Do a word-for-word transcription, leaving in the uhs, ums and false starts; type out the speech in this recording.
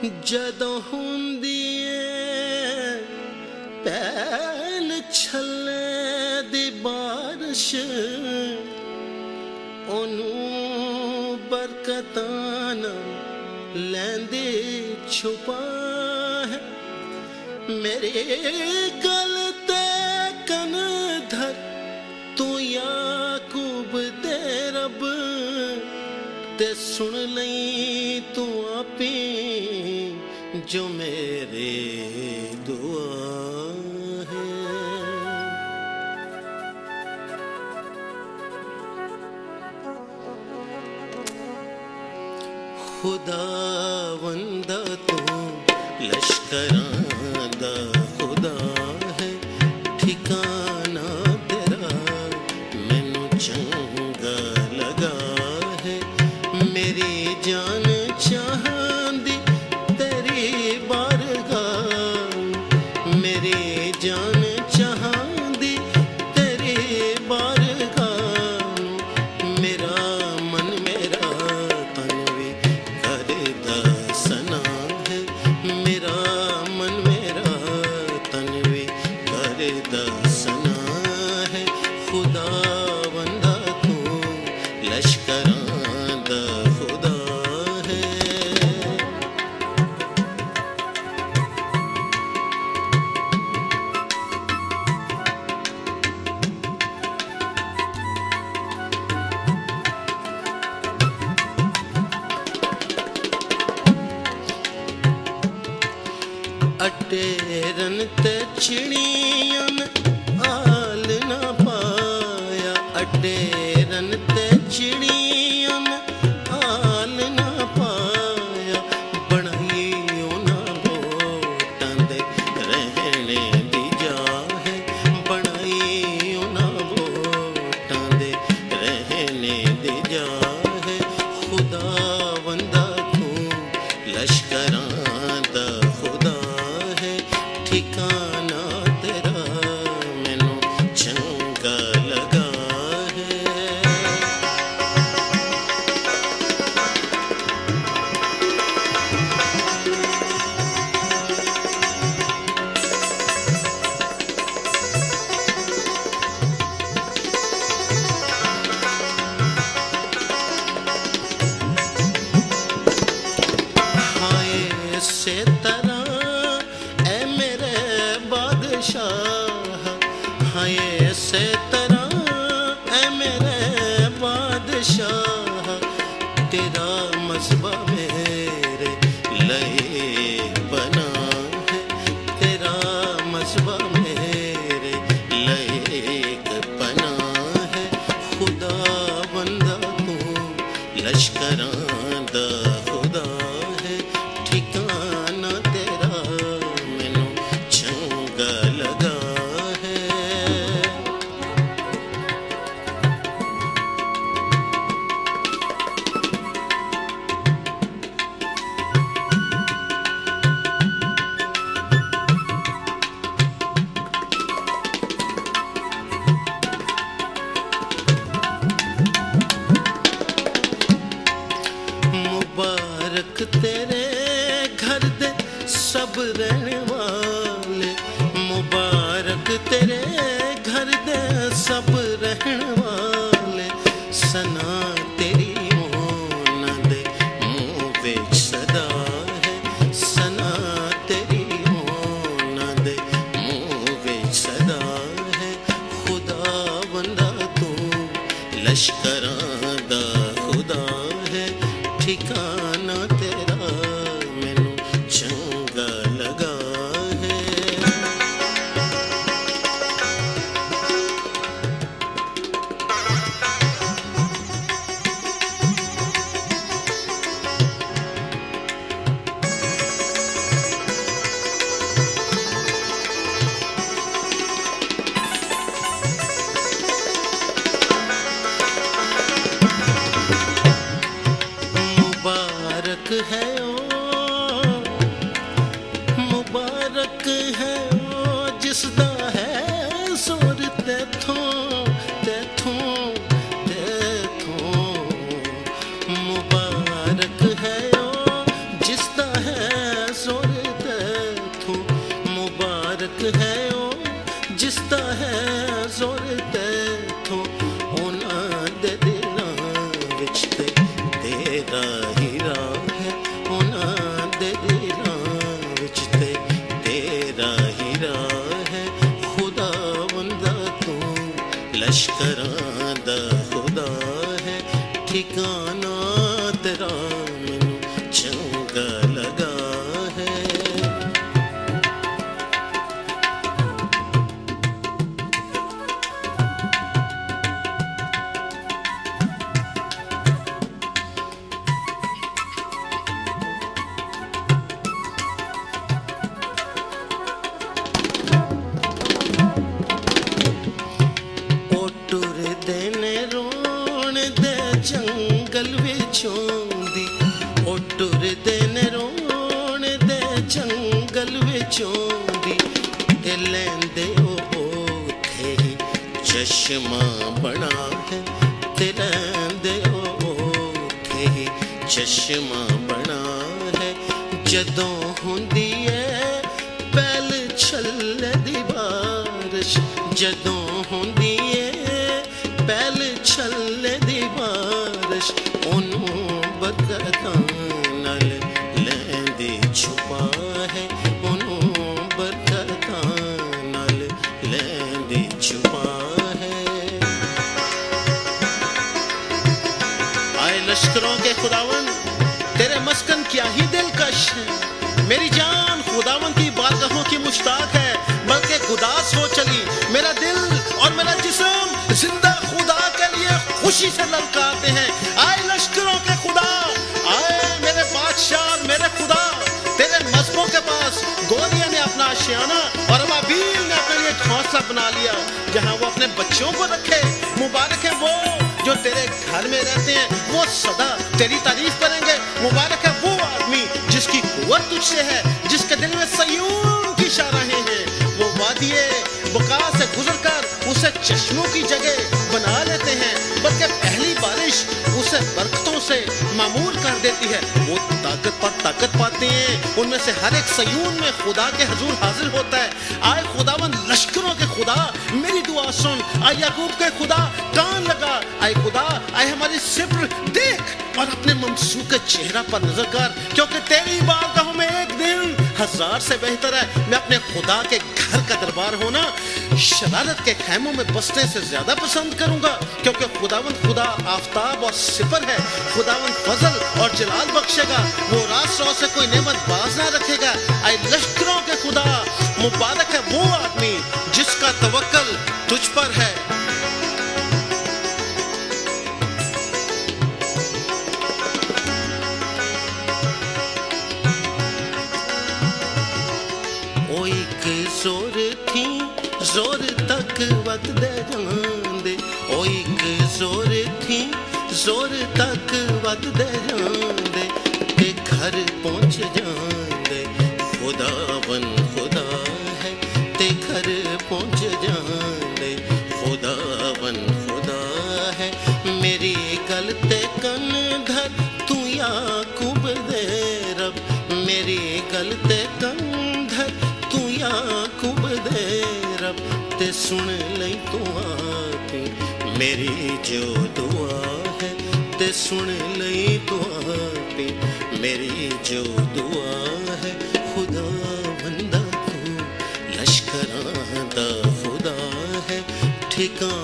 ਜਦੋਂ ਹੁੰਦੀ ਏ ਪਹਿਲ ਛੱਲੇ ਦੀ ਬਾਰਿਸ਼, ਉਹਨੂੰ ਬਰਕਤਾਂ ਨਾ ਲੈਂਦੇ ਛੁਪਾ ਹੈ। मेरे गल ते कन धर तू याकूब दे रब, ते सुन लई तू आपी जो मेरे दुआ है। खुदा वंदा तू लश्करां दा खुदा है, ठिकाना तेरा मैनू चंगा लगा है। मेरी जान चाहंदी तेरी बारगाह, मेरी जान चाहंदी तेरी बारगाह। मेरा मन मेरा तन भी करदा सना है, मेरा मन मेरा तन भी करदा सना है। खुदा बंदा तू लश्करां दा खुदा है। अटेरन ते चिड़ियां आल ना पाया, अटेरन ते चिड़ियां आल ना पाया। बनाई उन्हां बोटां दे रहने दी जाह है, बनाई उन्हां बोटां दे रहने दी जाह है। खुदा बंदा तू लश्करां दा खुदा है, ठिकाना तेरा मैनू चंगा लगा है। हाय से तरह ऐ मेरे बादशाह, हाय से तरह ऐ मेरे बादशाह। तेरा मज़हब मेरे लिए बना है, तेरा मज़हब मेरे लिए बना है। खुदा बंदा तू लश्करां दा खुदा है, ठिकाना तेरा मैनू चंगा लगा है। मुबारक तेरे घर दे सब रहने वाले, मुबारक तेरे घर दे सब रहने वाले। सना तेरी उन्हां दे मुँह विच सदा है, सना तेरी उन्हां दे मुँह विच सदा है। खुदा बंदा तू लश्करां दा खुदा है, ठिकाना तेरा मैनू चंगा लगा है। मुबारक है ओ, मुबारक है ओ जिसदा है सुर तेथों तेथों तेथों। मुबारक है ओ जिसदा है तेरा ही राह है उन्हां दे दिलां विच ते तेरा ही राह है खुदा बंदा तू लश्करां दा खुदा है ठिकाना तेरा मैनू चंगा लगा है। जंगल विचों दी ओ टुरदे ने रोण दे जंगल विचों दी ते लैंदे ओ ओथे ही चश्मा बना है ते लैंदे ओ ओथे ही चश्मा बना है। जदों हुंदी है पैल छल्ले दी बारिश जदों हुंदी है पैल छल्ले दी बारिश ओनू बरकतां नाल लैंदी छुपा है ओनू बरकतां नाल लैंदी छुपा है। आए लश्करों के खुदावन तेरे मस्कन क्या ही दिलकश है। मेरी जान खुदावन की बारगाहों की मुश्ताक है बल्कि उदास हो चली। मेरा दिल और मेरा जिस्म जिंदा खुदा के लिए खुशी से ललकारते हैं। आए लश्करों के खुदा आए मेरे बादशाह मेरे खुदा तेरे मजहबों के पास गोलियां ने अपना आशियाना और अबाबील ने अपने लिए घोंसला बना लिया जहां वो अपने बच्चों को रखे। मुबारक है वो जो तेरे घर में रहते हैं वो सदा तेरी तारीफ करेंगे। मुबारक है वो आदमी जिसकी कुव्वत तुझसे है जिसके दिल में सयून की शाहराहें हैं। वो वादिये बका से गुजरकर उसे चश्मों की जगह बना लेते हैं बल्कि पहली बारिश उसे बरकतों से मामूर कर देती है। वो ताकत पर ताकत पाते हैं उनमें से हर एक सयून में खुदा के हुजूर हाजिर होता है। आए खुदावन लश्करों के खुदा मेरी दुआ सुन। आए याकूब के खुदा कान लगा। आए खुदा आए हमारी सिब्र देख और अपने ममसूक चेहरा पर नजर कर क्योंकि तेरी बारगाहों में एक दिन हजार से बेहतर है। मैं अपने खुदा के घर का दरबार होना शरारत के खैमों में बसने से ज्यादा पसंद करूंगा क्योंकि खुदावन खुदा आफताब और सिपर है। खुदावन फजल और जलाल बख्शेगा वो रात सौ से कोई नेमत बाज ना रखेगा। आए लश्करों के खुदा मुबारक है वो आदमी जिसका तवक्कल तुझ पर है। ओ एक जोर थी जोर तक वक्त दे जांदे ओ एक जोर थी जोर तक वक्त दे जांदे ते घर पहुंच जांदे खुदावन खुदा है ते घर पहुंच जांदे खुदावन खुदा है। मेरी गल ते कन धर तू याकूब दे रब मेरी गल ते कन धर तू याकूब दे रब ते सुन लई तू आपी मेरी जो दुआ है ते सुन लई तू आपी मेरी जो दुआ है। खुदा बंदा तू लश्करां दा खुदा है ठिकाना